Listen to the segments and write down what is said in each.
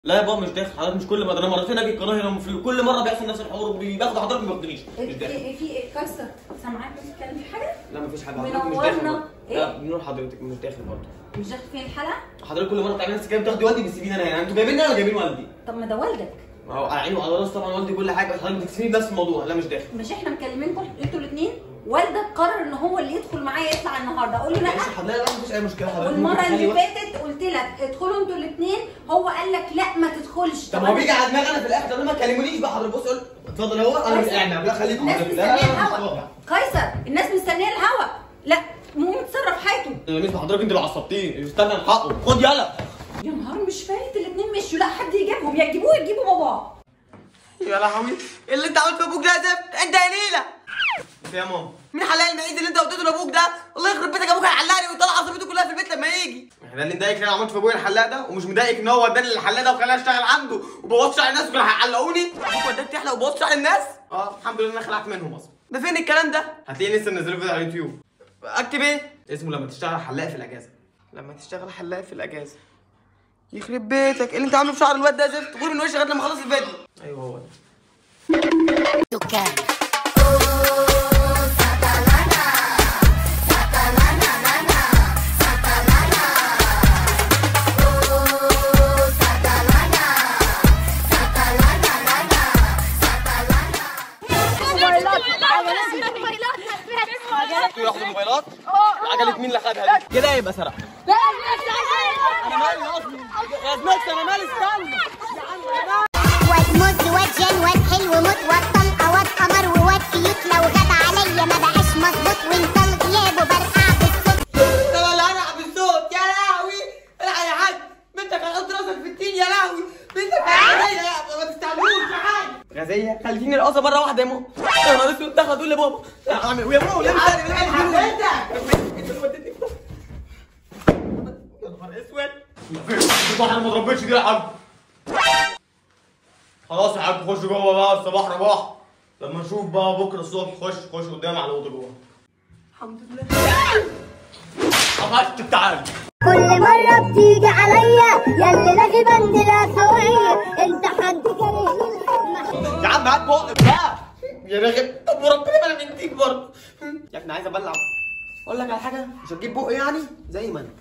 لا يا بابا مش داخل حضرتك، مش كل ما ده انا مرتين اجي القناه هنا في كل مره بيحصل نفس الحوار وبياخدوا حضرتك ما بياخدونيش. مش داخل. في كسر سامعاك بتتكلم في حاجه؟ لا مفيش حاجه حضرتك مش داخل. لا بنور حضرتك مش داخل برضه. مش داخل فين الحلقه؟ حضرتك كل مره بتعملي نفس الكلام بتاخدي والدي بتسيبيني انا، يعني انتوا جايبيني انا ولا جايبين والدي؟ طب ما ده والدك. ما هو على عيني وعلى راسي طبعا والدي كل حاجه، بس حضرتك بتسيبيني بنفس الموضوع. لا مش داخل. مش احنا مكلمينكم انتوا الاثنين؟ والدك قرر ان هو اللي يدخل معايا يطلع النهارده، اقول له لا. ماشي حضرتك، لا مفيش اي مشكله حضرتك. والمره اللي فاتت قلت لك ادخلوا انتوا الاثنين، هو قال لك لا ما تدخلش. طب هو بيجي على دماغي انا في الاخر، طب ما تكلمونيش بقى حضرتك. بص قول اتفضل هو انا مش قاعد، لا خليكم الناس حضرتك. مستنيه الهوا قيصر، الناس مستنيه الهوا. لا مو متصرف حياته. يا ميس حضرتك انت اللي عصبتيه، استنى الحقه خد يلا. يا نهار مش فايت، الاثنين مشوا. لا حد يجيبهم، يا تجيبوه يجيبوا باباه. يا لهوي ايه اللي انت عملته لابوك ده يا زفت؟ انت يا نيله يا ماما مين حلال المعيد اللي انت وديته لابوك ده؟ الله يخرب بيتك، ابوك هيعلقني ويطلع عصبيته كلها في البيت لما يجي. ده اللي مضايقك ان انا عملت في ابويا الحلاق ده، ومش مضايقك ان هو وداني للحلاق ده وخلاني اشتغل عنده وبوظت شعر الناس وكانوا هيعلقوني؟ ابوك وداك تحلق وبوظت شعر الناس؟ الحمد لله ان انا خلعت منهم اصلا. ده فين الكلام ده؟ هتلاقيه لسه منزله فيديو على اليوتيوب. اكتب ايه؟ اسمه لما تشتغل حلاق في الاجازه. لما تشتغل حلاق في الاجازه. يخرب بيتك ايه اللي انت عامله في شعر الواد ده يا زفت؟ غور من وشي لغايه لما اخلص الفيديو. ايوه هو ده. دكان ياخدوا موبايلات؟ عجلة مين اللي خدها دي؟ كده يبقى سرق. انا مالي اصلا يا زميلتي، انا مالي استنى يا عم. واد مز واد جن واد حلو موت واد طلقه واد قمر وواد كيوت، لو غاب عليا ما بقاش مظبوط وانت الغياب وبرقع بالصوت. طب انا هرقع بالصوت يا لهوي. الحق يا حاج، بنتك هتحط راسك في التين يا لهوي. بنتك غازيه ما تستعملوش في حاجه. غازيه خليتيني القصه مره واحده يا ماما. يا نهار اسود ده هتقول لبابا اعمل ويا ماما ليه بتعمل ايه؟ انت اللي وديتني يا نهار اسود. الصباح انا ما اتربيتش كده يا حاج. خلاص يا حاج خش جوه بقى، الصباح رباح. لما نشوف بقى بكره الصبح خش قدامي على الاوضه جوه. الحمد لله. قفشت تعال. كل مرة بتيجي عليا ياللي لاغي بند الأخوية، انت حد كريم. يا عم هات بقك بقى يا راجل. طب وربنا ما انا بنتيك برضه يا ابني عايز ابلع. اقول لك على حاجه، مش هتجيب بق يعني زي ما انا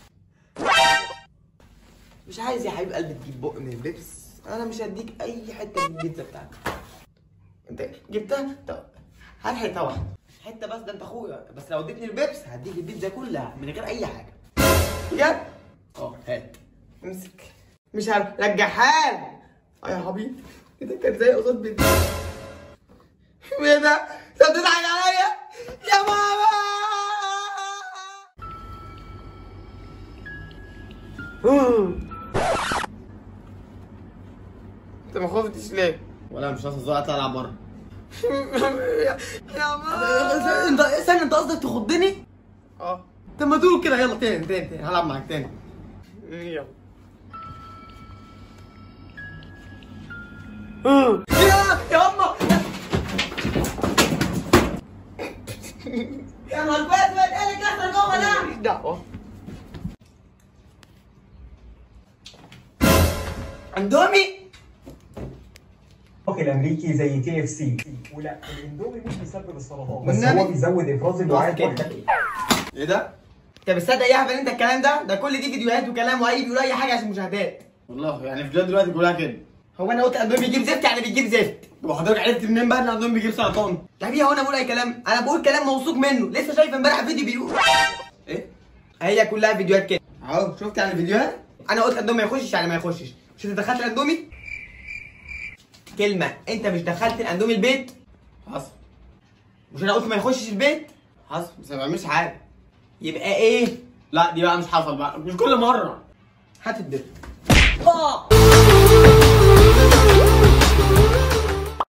مش عايز يا حبيب قلبي تجيب بق من البيبس. انا مش هديك اي حته من البيتزا بتاعتك. انت جبتها؟ طب هات حته واحده، حته بس، ده انت اخويا. بس لو اديتني البيبس هديك البيتزا كلها من غير اي حاجه بجد. هات امسك. مش عارف رجعها لي يا حبيبي. ايه ده كان زي قصاد بنتي. ايه ده؟ انت بتضحك عليا يا ماما. انت ما خفتش ليه؟ ولا مش ناقص الزرع اطلع العب بره. يا ماما انت استنى، انت قصدك تخضني؟ طب ما تقول كده يلا تاني هلعب معاك تاني. يلا. يا اما يا نهار اسود ايه اللي كسر جوه ده؟ ماليش دعوه. اندومي الامريكي زي KFC، ولا الاندومي مش بيسبب السرطان، بس هو بيزود افراز الدعاء. ايه ده؟ انت بتصدق يا هبل انت الكلام ده؟ ده كل دي فيديوهات وكلام واي بيقول اي حاجه عشان مشاهدات. والله يعني فيديوهات دلوقتي كلها كده. هو انا قلت الاندومي بيجيب زفت يعني بيجيب زفت. وحضرتك عرفت منين بقى ان الاندومي بيجيب سرطان؟ يا حبيبي هو انا بقول اي كلام؟ انا بقول كلام موثوق منه، لسه شايف امبارح فيديو بيقول ايه؟ هي كلها فيديوهات كده اهو. شفت يعني الفيديوهات؟ انا قلت الاندومي ما يخشش يعني ما يخشش. مش انت دخلت الاندومي؟ كلمة انت مش دخلت الاندومي البيت؟ حصل. مش انا قلت ما يخشش البيت؟ حصل. بس ما بعملش حاجة. يبقى ايه؟ لا دي بقى مش حصل بقى، مش كل مرة. هات الدب.